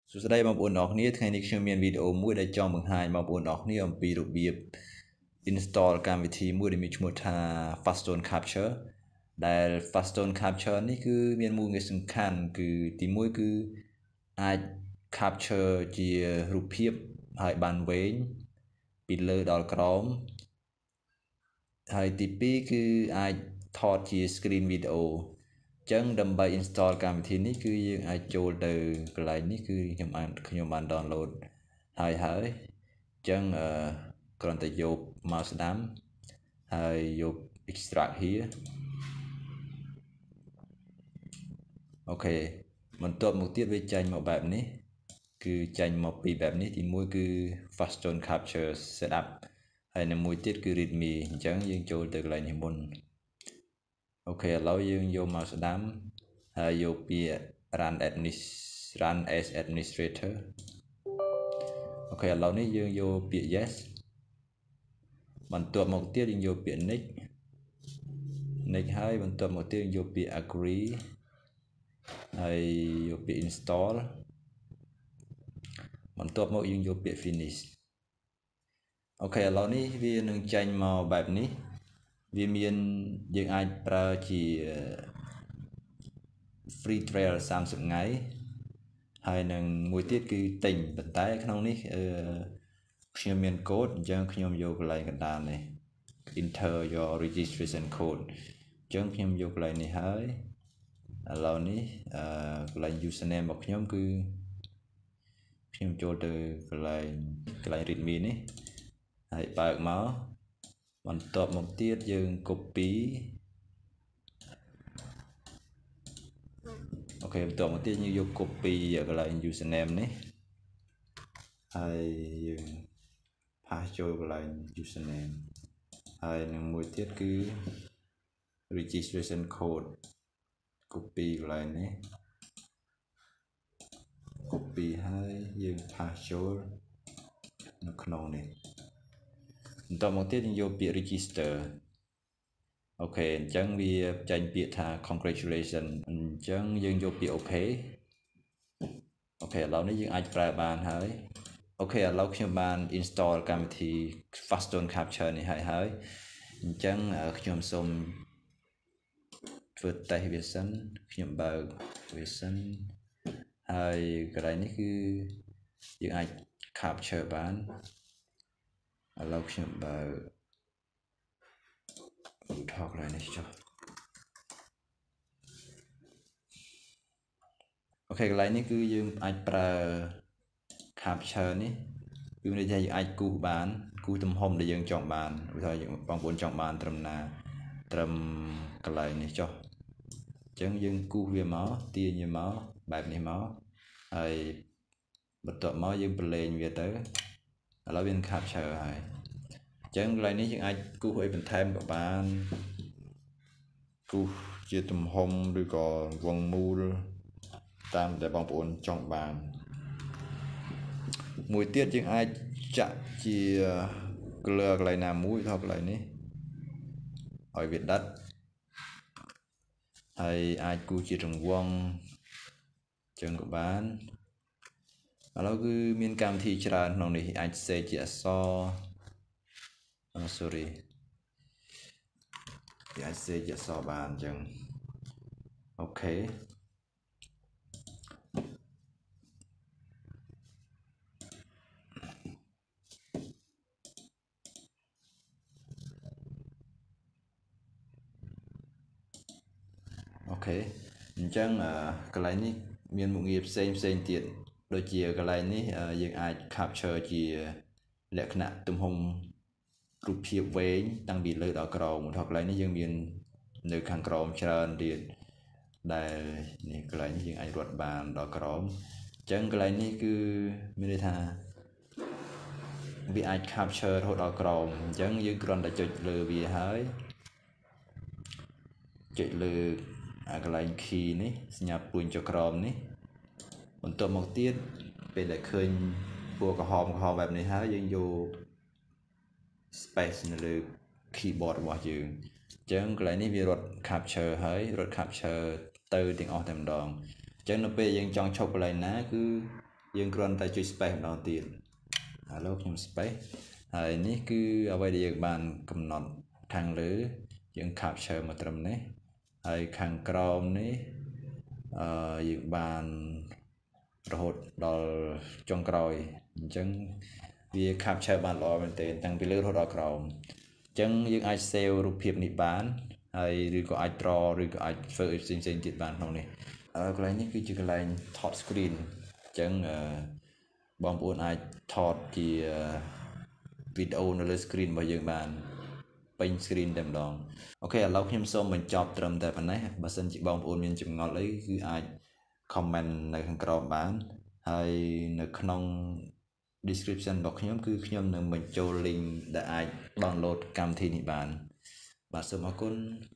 សួស្តីបងប្អូនអរគ្នាថ្ងៃនេះខ្ញុំមានវីដេអូមួយដែលចង់បង្ហាញបងប្អូនអរគ្នាអំពីរបៀប install កម្មវិធីមួយដែលមានឈ្មោះថា Fastone Capture ដែល Fastone Capture នេះគឺមានមូលហេតុសំខាន់គឺទីមួយគឺអាច capture ជារូបភាពហើយបានវែងពីលើដល់ក្រោមហើយទី2គឺអាចថតជា screen video ចឹងដើម្បី install កម្មវិធីនេះគឺយើងអាចចូលទៅកន្លែងនេះគឺខ្ញុំបាន download ហើយចឹងគ្រាន់តែយក mouse ស្ដាំហើយយក extract here អូខេបន្ទាប់មកទៀតវាចេញមកបែបនេះគឺចេញមកពីបែបនេះទី1គឺ Fastone Capture setup ហើយនៅមួយទៀតគឺ readme អញ្ចឹងយើងចូលទៅកន្លែងនេះមុនអូខេឥឡូវយើងយកមកស្ដាំហើយយកពាក្យ run as administrator អូខេឥឡូវនេះយើងយកពាក្យ yes បន្ទាប់មកទៀតយើងយកពាក្យ next ហើយបន្ទាប់មកទៀតយើងយកពាក្យ agree ហើយយកពាក្យ install បន្ទាប់មកយើងយកពាក្យ finish អូខេឥឡូវនេះវានឹងចេញមកបែបនេះវាមានយើងអាចប្រើជា free trial 30ថ្ងៃហើយនឹងមួយទៀតគឺទិញប៉ុន្តែក្នុងនេះខ្ញុំមានកូដអញ្ចឹងខ្ញុំយកកន្លែងកណ្ដាលនេះ enter your registration code អញ្ចឹងខ្ញុំយកកន្លែងនេះហើយឥឡូវនេះកន្លែង username របស់ខ្ញុំគឺខ្ញុំចូលទៅកន្លែង readme នេះហើយបើកមកបន្ទាប់មកទៀតយើង copy អូខេបន្ទាប់មកទៀតយើងយក copy កន្លែង username នេះហើយយើង pass ចូលកន្លែង username ហើយនឹងមួយទៀតគឺ registration code copy កន្លែងនេះ copy ហើយយើង pass ចូលនៅក្នុងនេះបន្ទាប់មកទៀតយើងយកពាក្យ register អូខេអញ្ចឹងវាចេញពាក្យថា congratulations អញ្ចឹងយើងយកពាក្យ OK អូខេឥឡូវនេះយើងអាចប្រើបានហើយអូខេឥឡូវខ្ញុំបាន install កម្មវិធី Fastone Capture នេះហើយអញ្ចឹងខ្ញុំសូមធ្វើតេស្តវាសិនខ្ញុំបើកវាសិនហើយកន្លែងនេះគឺយើងអាច capture បានឥឡូវខ្ញុំបើកឧទាហរណ៍កន្លែងនេះចុះអូខេកន្លែងនេះគឺយើងអាចប្រើ capture នេះគឺមានន័យថាយើងអាចគូសបានគូសទំហំដែលយើងចង់បានឧទាហរណ៍បងប្អូនចង់បានត្រឹមណាត្រឹមកន្លែងនេះចុះអញ្ចឹងយើងគូសវាមកទាញវាមកបែបនេះមកហើយបន្ទាប់មកយើងប្រឡែងវាទៅឥឡូវវា capture ហើយអញ្ចឹងកន្លែងនេះយើងអាចគូសអីបន្ថែមក៏បានគូសជាទំហំឬក៏វងមូលតាមដែលបងប្អូនចង់បានមួយទៀតយើងអាចចាក់ជា color កន្លែងណាមួយថតកន្លែងនេះឲ្យវាដិតហើយអាចគូសជារង្វង់ចឹងក៏បានឥឡូវគឺមានកម្មវិធីច្រើនក្នុងនេះអាចសេជាអក្សរsorry វាអាចសេជាអក្សរបានអញ្ចឹងអូខេអូខេអញ្ចឹងកន្លែងនេះមានមុខងារផ្សេងទៀតដូចជាកន្លែងនេះយើងអាច capture ជាលក្ខណៈទំហំរូបភាពវែងតាំងពីលើដល់ក្រោមថតកន្លែងនេះយើងមាននៅខាងក្រោមច្រើនទៀតដែលនេះកន្លែងនេះយើងអាចរត់បានដល់ក្រោមអញ្ចឹងកន្លែងនេះគឺមានន័យថាវាអាច capture រហូតដល់ក្រោមអញ្ចឹងយើងគ្រាន់តែចុចលើវាហើយចុចលើកន្លែង key នេះសញ្ញាព្រួញចុះក្រោមនេះបន្ទាប់មកទៀតពេលដែលឃើញពណ៌ក្រហមបែបនេះហើយយើងយក space នៅលើ keyboard របស់យើងអញ្ចឹងកន្លែងនេះវារត់ capture ហើយរត់ capture ទៅទាំងអស់តែម្ដងអញ្ចឹងនៅពេលយើងចង់ឈប់កន្លែងណាគឺយើងគ្រាន់តែចុច space ម្ដងទៀតឥឡូវខ្ញុំ space ហើយនេះគឺអ្វីដែលយើងបានកំណត់ខាងលើយើង capture មកត្រឹមនេះហើយខាងក្រោមនេះយើងបានរហូតដល់ចុងក្រោយអញ្ចឹងវា capture បានល្អមែនទែនតាំងពីលើរហូតដល់ក្រោមអញ្ចឹងយើងអាច save រូបភាពនេះបានហើយឬក៏អាច draw ឬក៏អាចធ្វើអីផ្សេងៗទៀតបានក្នុងនេះកន្លែងនេះគឺជាកន្លែងថត screen អញ្ចឹងបងប្អូនអាចថតជាវីដេអូនៅលើ screen របស់យើងបានពេញ screen តែម្ដងអូខេឥឡូវខ្ញុំសូមបញ្ចប់ត្រឹមតែប៉ុណ្ណេះបើសិនជាបងប្អូនមានចម្ងល់អីគឺអាច comment នៅខាងក្រោមបានហើយនៅក្នុង description របស់ខ្ញុំគឺខ្ញុំនឹងបញ្ចូល link ដែលអាច download កម្មវិធីនេះបានបាទសូមអរគុណ